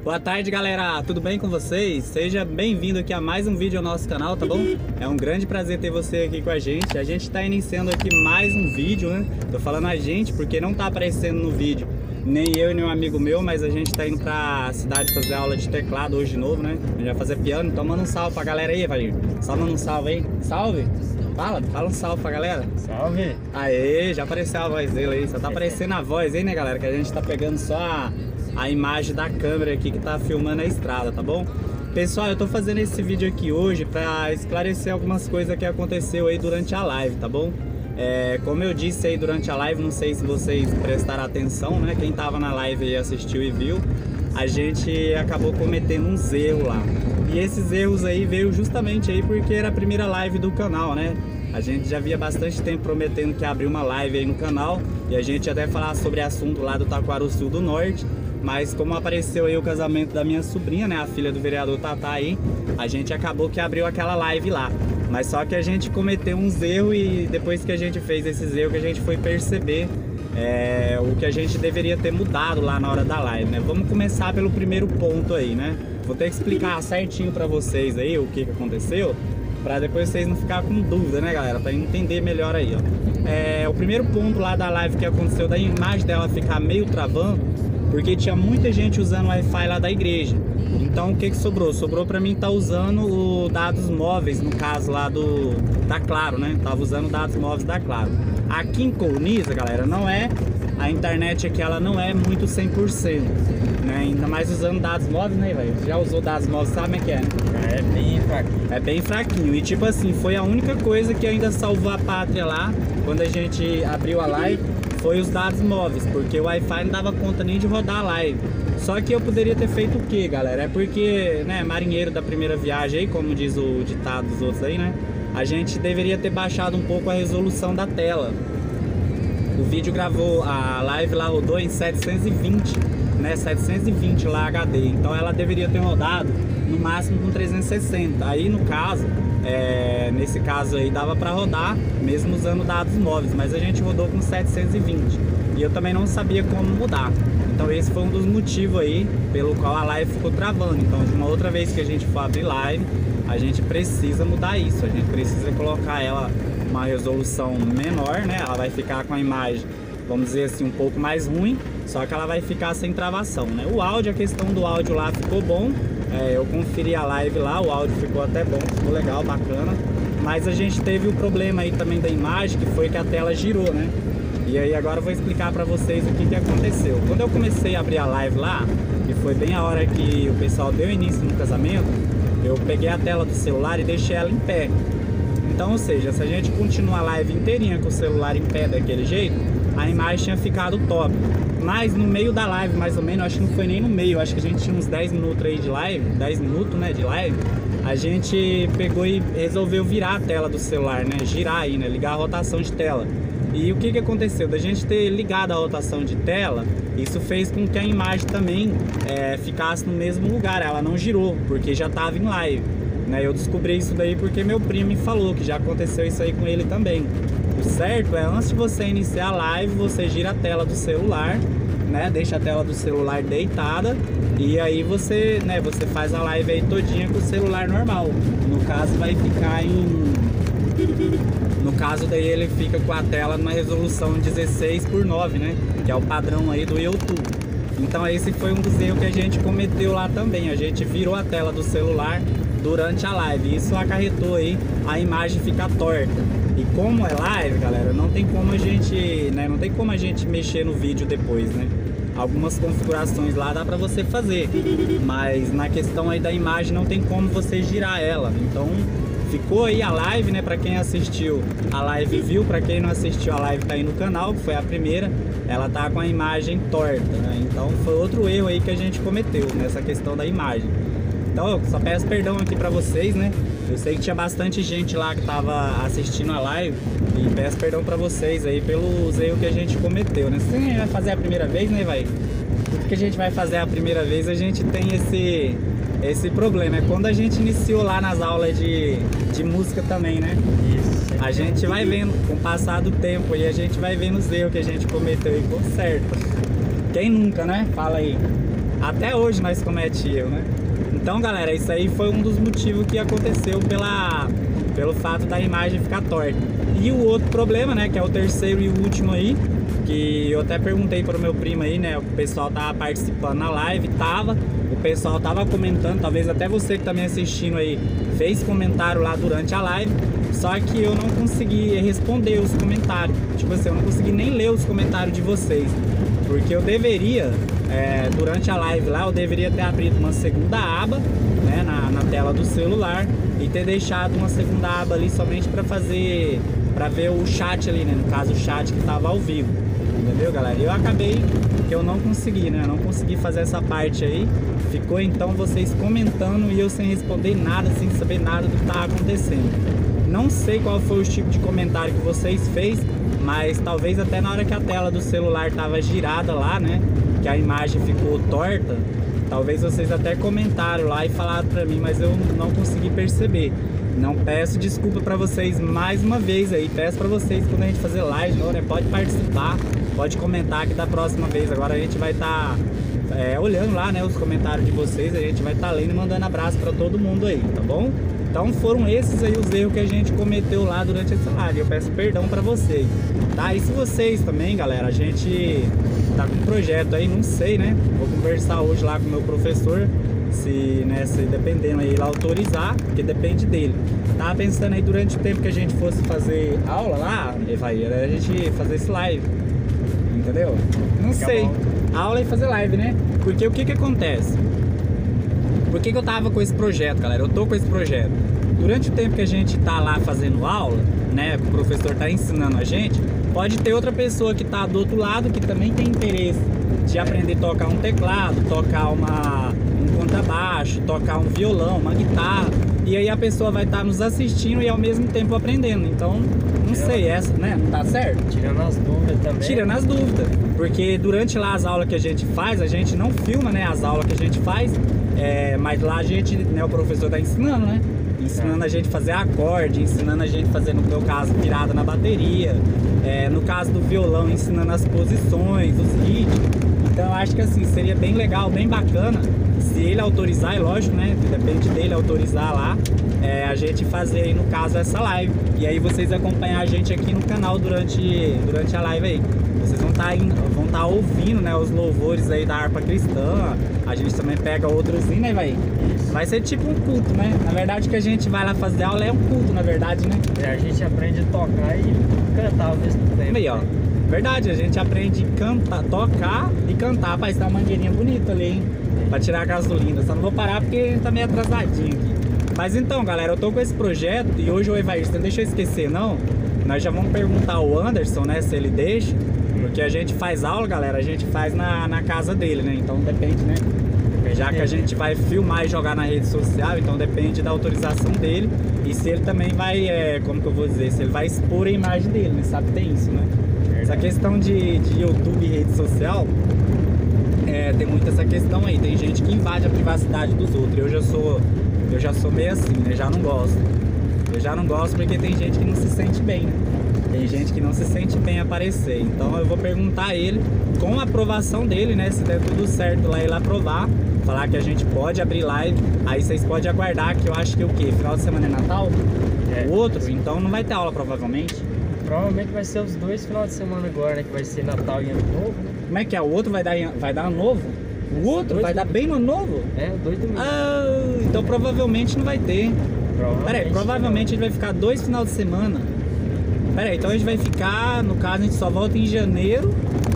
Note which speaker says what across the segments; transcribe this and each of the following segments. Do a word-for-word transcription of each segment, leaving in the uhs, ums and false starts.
Speaker 1: Boa tarde, galera, tudo bem com vocês? Seja bem-vindo aqui a mais um vídeo ao nosso canal, tá bom? É um grande prazer ter você aqui com a gente. A gente tá iniciando aqui mais um vídeo, né? Tô falando a gente porque não tá aparecendo no vídeo nem eu e nem um amigo meu, mas a gente tá indo pra cidade fazer aula de teclado hoje de novo, né? A gente vai fazer piano, então manda um salve pra galera aí, Valir. Só manda um salve aí. Salve! Fala, fala um salve pra galera.
Speaker 2: Salve!
Speaker 1: Aê, já apareceu a voz dele aí, só tá aparecendo a voz aí, né, galera? Que a gente tá pegando só a... a imagem da câmera aqui que tá filmando a estrada, tá bom? Pessoal, eu tô fazendo esse vídeo aqui hoje pra esclarecer algumas coisas que aconteceu aí durante a live, tá bom? É, como eu disse aí durante a live, não sei se vocês prestaram atenção, né? Quem tava na live aí assistiu e viu, a gente acabou cometendo uns erros lá. E esses erros aí veio justamente aí porque era a primeira live do canal, né? A gente já havia bastante tempo prometendo que ia abrir uma live aí no canal e a gente ia até falar sobre assunto lá do Taquarussu do Norte. Mas como apareceu aí o casamento da minha sobrinha, né, a filha do vereador Tatá aí, a gente acabou que abriu aquela live lá. Mas só que a gente cometeu uns erros e depois que a gente fez esses erros que a gente foi perceber é, o que a gente deveria ter mudado lá na hora da live, né? Vamos começar pelo primeiro ponto aí, né? Vou ter que explicar certinho pra vocês aí o que que aconteceu, pra depois vocês não ficarem com dúvida, né, galera? Pra entender melhor aí, ó. É, o primeiro ponto lá da live que aconteceu, da imagem dela ficar meio travando, porque tinha muita gente usando o Wi-Fi lá da igreja. Então o que que sobrou? Sobrou pra mim estar tá usando os dados móveis, no caso lá do da Claro, né? Tava usando dados móveis da Claro. Aqui em Colniza, galera, não é... A internet aqui, ela não é muito cem por cento, né? Ainda mais usando dados móveis, né, velho? Já usou dados móveis, sabe como é que é, né?
Speaker 2: É bem fraquinho.
Speaker 1: É bem fraquinho. E tipo assim, foi a única coisa que ainda salvou a pátria lá, quando a gente abriu a live, foi os dados móveis, porque o Wi-Fi não dava conta nem de rodar a live. Só que eu poderia ter feito o que, galera? É porque, né, marinheiro da primeira viagem aí, como diz o ditado dos outros aí, né? A gente deveria ter baixado um pouco a resolução da tela. O vídeo gravou, a live lá rodou em setecentos e vinte, né? setecentos e vinte lá H D. Então ela deveria ter rodado no máximo com trezentos e sessenta. Aí no caso, é, nesse caso aí dava pra rodar mesmo usando dados móveis, mas a gente rodou com setecentos e vinte. E eu também não sabia como mudar. Então esse foi um dos motivos aí pelo qual a live ficou travando. Então de uma outra vez que a gente for abrir live, a gente precisa mudar isso. A gente precisa colocar ela uma resolução menor, né? Ela vai ficar com a imagem, vamos dizer assim, um pouco mais ruim, só que ela vai ficar sem travação, né? O áudio, a questão do áudio lá ficou bom. É, eu conferi a live lá, o áudio ficou até bom, ficou legal, bacana. Mas a gente teve o problema aí também da imagem, que foi que a tela girou, né? E aí agora eu vou explicar pra vocês o que que aconteceu. Quando eu comecei a abrir a live lá, que foi bem a hora que o pessoal deu início no casamento, eu peguei a tela do celular e deixei ela em pé. Então, ou seja, se a gente continuar a live inteirinha com o celular em pé daquele jeito, a imagem tinha ficado top. Mas no meio da live, mais ou menos, acho que não foi nem no meio, acho que a gente tinha uns dez minutos aí de live, dez minutos, né, de live, a gente pegou e resolveu virar a tela do celular, né, girar aí, né, ligar a rotação de tela. E o que que aconteceu? Da gente ter ligado a rotação de tela, isso fez com que a imagem também é, ficasse no mesmo lugar, ela não girou, porque já estava em live. Né, eu descobri isso daí porque meu primo me falou que já aconteceu isso aí com ele também. O certo é, antes de você iniciar a live, você gira a tela do celular, né? Deixa a tela do celular deitada e aí você, né, você faz a live aí todinha com o celular normal. No caso vai ficar em... No caso daí ele fica com a tela numa resolução dezesseis por nove, né? Que é o padrão aí do YouTube. Então esse foi um dos erros que a gente cometeu lá também. A gente virou a tela do celular durante a live, isso acarretou aí a imagem ficar torta. E como é live, galera, não tem como a gente, né, não tem como a gente mexer no vídeo depois, né? Algumas configurações lá dá pra você fazer, mas na questão aí da imagem não tem como você girar ela. Então ficou aí a live, né? Pra quem assistiu a live viu, pra quem não assistiu a live tá aí no canal, que foi a primeira, ela tá com a imagem torta, né? Então foi outro erro aí que a gente cometeu nessa questão da imagem. Então eu só peço perdão aqui pra vocês, né? Eu sei que tinha bastante gente lá que tava assistindo a live e peço perdão pra vocês aí pelos erros que a gente cometeu, né? Se a gente vai fazer a primeira vez, né, vai? Tudo que a gente vai fazer a primeira vez, a gente tem esse, esse problema. É quando a gente iniciou lá nas aulas de, de música também, né?
Speaker 2: Isso.
Speaker 1: A gente vai vendo, com o passar do tempo, e a gente vai vendo os erros que a gente cometeu e conserta. Quem nunca, né? Fala aí. Até hoje nós comete erro, né? Então, galera, isso aí foi um dos motivos que aconteceu pela, pelo fato da imagem ficar torta. E o outro problema, né, que é o terceiro e o último aí, que eu até perguntei para o meu primo aí, né, o pessoal tava participando na live, tava, o pessoal tava comentando, talvez até você que tá me assistindo aí fez comentário lá durante a live, só que eu não consegui responder os comentários, tipo assim, eu não consegui nem ler os comentários de vocês, porque eu deveria, é, durante a live lá, eu deveria ter abrido uma segunda aba, né, na, na tela do celular e ter deixado uma segunda aba ali somente para fazer, para ver o chat ali, né, no caso o chat que tava ao vivo. Entendeu, galera? Eu acabei que eu não consegui, né? Eu não consegui fazer essa parte aí. Ficou então vocês comentando e eu sem responder nada, sem saber nada do que tá acontecendo. Não sei qual foi o tipo de comentário que vocês fez, mas talvez até na hora que a tela do celular tava girada lá, né? Que a imagem ficou torta, talvez vocês até comentaram lá e falaram pra mim, mas eu não consegui perceber. Não, peço desculpa pra vocês mais uma vez aí. Peço pra vocês, quando a gente fazer live, né, pode participar, pode comentar que da próxima vez. Agora a gente vai estar tá, é, olhando lá, né, os comentários de vocês. A gente vai estar tá lendo e mandando abraço pra todo mundo aí, tá bom? Então foram esses aí os erros que a gente cometeu lá durante essa live. Eu peço perdão pra vocês, tá? E se vocês também, galera, a gente tá com um projeto aí, não sei, né? Vou conversar hoje lá com o meu professor. Se, né, se dependendo aí ele autorizar, porque depende dele. Tava pensando aí durante o tempo que a gente fosse fazer aula lá, vai, a gente fazer esse live, entendeu? Não
Speaker 2: Fica
Speaker 1: sei,
Speaker 2: bom.
Speaker 1: aula e fazer live, né? Porque o que que acontece? Por que que eu tava com esse projeto, galera? Eu tô com esse projeto. Durante o tempo que a gente tá lá fazendo aula, né, que o professor tá ensinando a gente, pode ter outra pessoa que tá do outro lado que também tem interesse de aprender a tocar um teclado, tocar uma, um contrabaixo, tocar um violão, uma guitarra. E aí a pessoa vai estar nos assistindo e ao mesmo tempo aprendendo. Então, não
Speaker 2: Tirando-
Speaker 1: sei, essa, né? Não tá certo?
Speaker 2: Tirando as dúvidas também.
Speaker 1: Tirando as dúvidas, porque durante lá as aulas que a gente faz, a gente não filma, né, as aulas que a gente faz, é, mas lá a gente, né, o professor tá ensinando, né, ensinando a gente a fazer acorde, ensinando a gente a fazer, no meu caso, virada na bateria, é, no caso do violão, ensinando as posições, os ritmos. Então eu acho que assim, seria bem legal, bem bacana, se ele autorizar, é lógico, né, depende dele autorizar lá, é, a gente fazer aí, no caso, essa live. E aí vocês acompanhar a gente aqui no canal durante, durante a live aí. Vocês vão estar vão tá ouvindo, né, os louvores aí da harpa cristã. A gente também pega outros, né, vai? Vai ser tipo um culto, né? Na verdade, o que a gente vai lá fazer aula é um culto, na verdade, né?
Speaker 2: É, a gente aprende a tocar e cantar ao mesmo tempo.
Speaker 1: Aí, ó. Verdade, a gente aprende a cantar, tocar e cantar. Rapaz, tá uma mangueirinha bonita ali, hein? Pra tirar a gasolina. Só não vou parar porque tá meio atrasadinho aqui. Mas então, galera, eu tô com esse projeto e hoje o Evarista, não deixa eu esquecer, não. Nós já vamos perguntar ao Anderson, né, se ele deixa. Porque a gente faz aula, galera, a gente faz na, na casa dele, né? Então depende, né? Já que a gente vai filmar e jogar na rede social, então depende da autorização dele. E se ele também vai, é, como que eu vou dizer, se ele vai expor a imagem dele, né? Sabe que tem isso, né? Essa questão de, de YouTube e rede social, é, tem muito essa questão aí. Tem gente que invade a privacidade dos outros. Eu já sou, eu já sou meio assim, né? Já não gosto. Eu já não gosto porque tem gente que não se sente bem, né? Tem gente que não se sente bem aparecer. Então eu vou perguntar a ele, com a aprovação dele, né? Se der tudo certo lá, ele aprovar, falar que a gente pode abrir live. Aí vocês podem aguardar, que eu acho que o quê? Final de semana é Natal?
Speaker 2: É.
Speaker 1: O outro? Então não vai ter aula provavelmente.
Speaker 2: Provavelmente vai ser os dois finais de semana agora, né? Que vai ser Natal e Ano Novo, né?
Speaker 1: Como é que é? O outro vai dar, em- vai dar ano novo? O outro vai dar bem no ano novo?
Speaker 2: É, dois domingos.
Speaker 1: Ah, então provavelmente não vai ter. Pera aí, provavelmente a gente vai ficar dois final de semana. Pera aí, então a gente vai ficar, no caso a gente só volta em janeiro.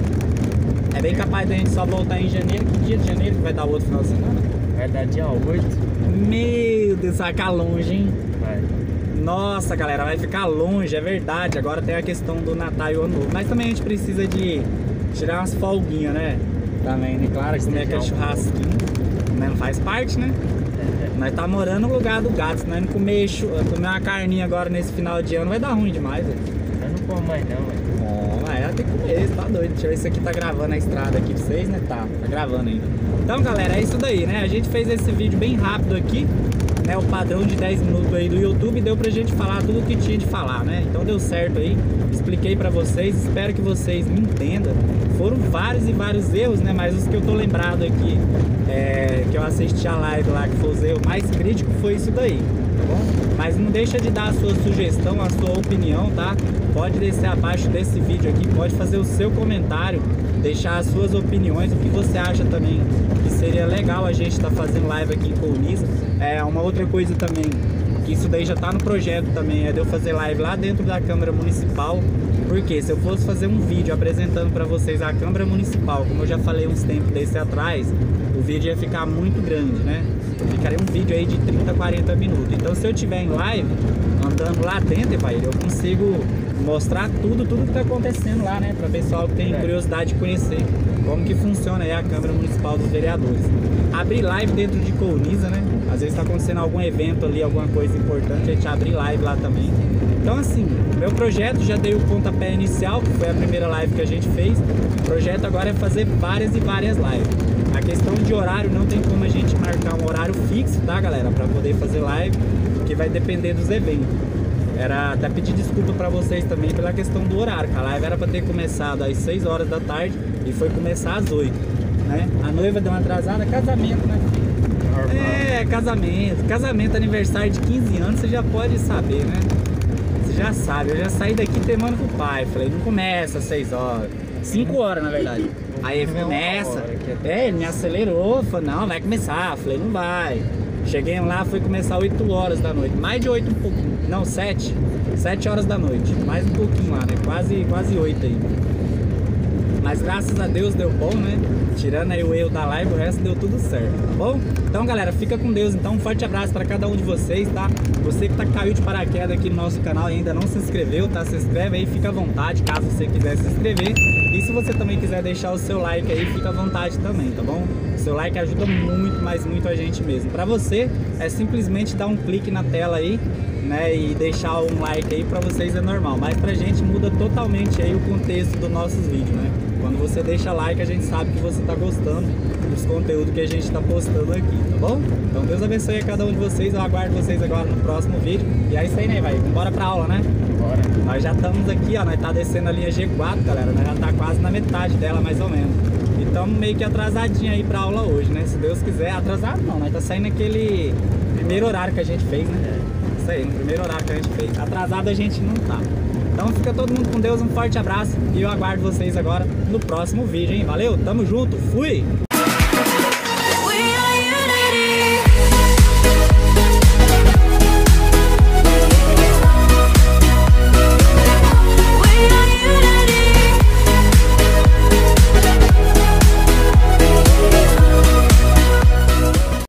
Speaker 1: É bem capaz da gente só voltar em janeiro. Que dia de janeiro que vai dar o outro final de semana?
Speaker 2: Vai dar dia oito.
Speaker 1: Meu Deus, vai ficar longe, hein?
Speaker 2: Vai.
Speaker 1: Nossa, galera, vai ficar longe, é verdade. Agora tem a questão do Natal e o Ano Novo. Mas também a gente precisa de tirar umas folguinhas, né? Também, né? Claro, comer aquele churrasquinho, né? Não faz parte, né? Nós tá morando no lugar do gato. Se nós não comer, chu- comer uma carninha agora nesse final de ano, vai dar ruim demais, velho.
Speaker 2: Eu não como mais não, velho.
Speaker 1: Ó, mas ela tem que comer, você tá doido. Deixa eu ver se aqui tá gravando a estrada aqui pra vocês, né? Tá, tá gravando ainda. Então, galera, é isso daí, né? A gente fez esse vídeo bem rápido aqui, né, o padrão de dez minutos aí do YouTube, deu pra gente falar tudo o que tinha de falar, né? Então deu certo aí, expliquei pra vocês, espero que vocês me entendam. Foram vários e vários erros, né? Mas os que eu tô lembrado aqui, é, que eu assisti a live lá, que foi os erros mais críticos, foi isso daí, tá bom? Mas não deixa de dar a sua sugestão, a sua opinião, tá? Pode descer abaixo desse vídeo aqui, pode fazer o seu comentário, deixar as suas opiniões, o que você acha também que seria legal a gente estar tá fazendo live aqui em Colniza. É uma outra coisa também, que isso daí já tá no projeto também, é de eu fazer live lá dentro da Câmara Municipal. Porque se eu fosse fazer um vídeo apresentando para vocês a Câmara Municipal, como eu já falei uns tempos desse atrás, o vídeo ia ficar muito grande, né? Ficaria um vídeo aí de trinta, quarenta minutos. Então se eu tiver em live, andando lá dentro, pai, eu consigo mostrar tudo, tudo que tá acontecendo lá, né? Para o pessoal que tem curiosidade de conhecer como que funciona aí a Câmara Municipal dos Vereadores. Abrir live dentro de Colniza, né? Às vezes tá acontecendo algum evento ali, alguma coisa importante, a gente abrir live lá também. Então assim, meu projeto já dei o pontapé inicial, que foi a primeira live que a gente fez. O projeto agora é fazer várias e várias lives. A questão de horário, não tem como a gente marcar um horário fixo, tá, galera? Para poder fazer live, porque vai depender dos eventos. Era até pedir desculpa para vocês também pela questão do horário, que a live era para ter começado às seis horas da tarde e foi começar às oito, né? A noiva deu uma atrasada, casamento, né? É, casamento. Casamento, aniversário de quinze anos, você já pode saber, né? Você já sabe, eu já saí daqui temando com o pai. Falei, não começa às seis horas. cinco horas, na verdade. Aí ele começa. É, ele me acelerou, falou, não, vai começar. Falei, não vai. Cheguei lá, foi começar oito horas da noite. Mais de oito, um pouquinho. Não, sete. sete horas da noite. Mais um pouquinho lá, né? Quase, quase oito aí. Mas graças a Deus deu bom, né? Tirando aí o erro da live, o resto deu tudo certo, tá bom? Então, galera, fica com Deus. Então, um forte abraço para cada um de vocês, tá? Você que tá, caiu de paraquedas aqui no nosso canal e ainda não se inscreveu, tá? Se inscreve aí, fica à vontade, caso você quiser se inscrever. E se você também quiser deixar o seu like aí, fica à vontade também, tá bom? O seu like ajuda muito, mas muito a gente mesmo. Para você, é simplesmente dar um clique na tela aí, né, e deixar um like aí, pra vocês é normal, mas pra gente muda totalmente aí o contexto dos nossos vídeos, né? Quando você deixa like, a gente sabe que você tá gostando dos conteúdos que a gente tá postando aqui, tá bom? Então Deus abençoe a cada um de vocês, eu aguardo vocês agora no próximo vídeo. E é isso aí, né, vai? Bora pra aula, né? Bora. Nós já estamos aqui, ó, nós tá descendo a linha G quatro, galera, nós já tá quase na metade dela, mais ou menos. E estamos meio que atrasadinho aí pra aula hoje, né? Se Deus quiser, atrasado não, nós tá saindo aquele primeiro horário que a gente fez, né? Isso aí, no primeiro horário que a gente fez. Atrasado a gente não tá. Então fica todo mundo com Deus, um forte abraço e eu aguardo vocês agora no próximo vídeo, hein? Valeu, tamo junto, fui!